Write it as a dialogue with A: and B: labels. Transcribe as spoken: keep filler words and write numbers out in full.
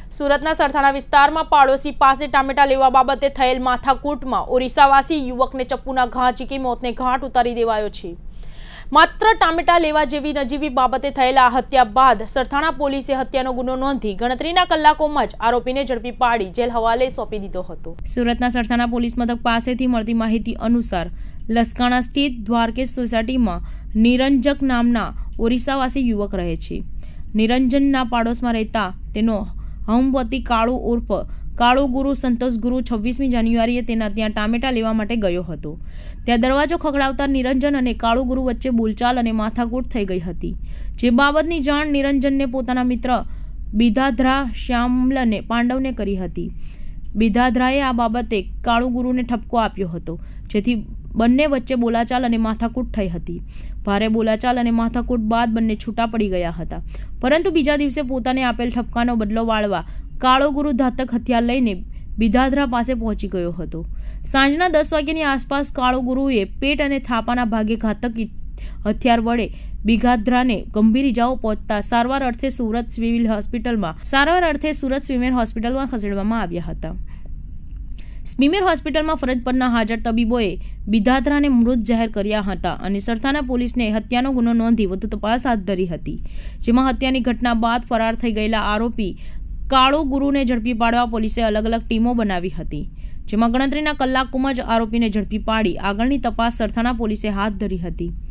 A: સુરતના સરથાણા વિસ્તારમાં પાડોશી પાસે ટામેટા લેવા બાબતે થયેલ માથાકૂટમાં ઓરિસ્સાવાસી યુવકને ચપ્પુના ઘા ઝીકી મોતને ઘાટ ઉતારી દેવાયો છે। માત્ર ટામેટા લેવા જેવી નજીવી બાબતે થયેલા હત્યા બાદ સરથાણા પોલીસે હત્યાનો ગુનો નોંધી ગણતરીના કલાકોમાં જ આરોપીને ઝડપી પાડી જેલ હવાલે સોંપી દીધો હતો। સુરતના સરથાણા પોલીસ મથક પાસેથી મળતી માહિતી અનુસાર લસકાણા સ્થિત દ્વારકેશ સોસાયટીમાં નિરંજક નામના ઓરિસ્સાવાસી યુવક રહે છે। નિરંજનના પાડોશમાં રહેતા તેનો હમવતી કાળુ ઉર્ફ કાળુ ગુરુ સંતોષ ગુરુ છવ્વીસમી જાન્યુઆરીએ તેના ત્યાં ટામેટા લેવા માટે ગયો હતો। ત્યાં દરવાજો ખખડાવતા નિરંજન અને કાળુ ગુરુ વચ્ચે બોલચાલ અને માથાકૂટ થઈ ગઈ હતી, જે બાબતની જાણ નિરંજનને પોતાના મિત્ર બિધાધરા શ્યામલને પાંડવને કરી હતી। બિધાધરાએ આ બાબતે કાળુ ગુરુને ઠપકો આપ્યો હતો, જેથી બંને વચ્ચે બોલાચાલ અને માથાકૂટ થઈ હતી। ભારે બોલાચાલ અને માથાકૂટ બાદ બંને છૂટા પડી ગયા હતા, પરંતુ બીજા દિવસે પોતાને આપેલ ઠપકાનો બદલો વાળવા કાળો ગુરુ ધાતક હથિયાર લઈને બિધાધરા પાસે પહોંચી ગયો હતો। સાંજના દસ વાગ્યાની આસપાસ કાળો ગુરુએ પેટ અને થાપાના ભાગે ઘાતક હથિયાર વડે બિધાધરાને ગંભીર ઇજાઓ પહોંચતા સારવાર અર્થે સુરત સિવિલ હોસ્પિટલમાં સારવાર અર્થે સુરત સ્વીમેર હોસ્પિટલમાં ખસેડવામાં આવ્યા હતા। સ્મીમેર હોસ્પિટલમાં ફરજ પરના હાજર તબીબોએ બિધાધરાને મૃત જાહેર કર્યા હતા અને સરથાણા પોલીસને હત્યાનો ગુનો નોંધી વધુ તપાસ હાથ ધરી હતી, જેમાં હત્યાની ઘટના બાદ ફરાર થઈ ગયેલા આરોપી કાળુ ગુરુને ઝડપી પાડવા પોલીસે અલગ અલગ ટીમો બનાવી હતી, જેમાં ગણતરીના કલાકોમાં જ આરોપીને ઝડપી પાડી આગળની તપાસ સરથાણા પોલીસે હાથ ધરી હતી।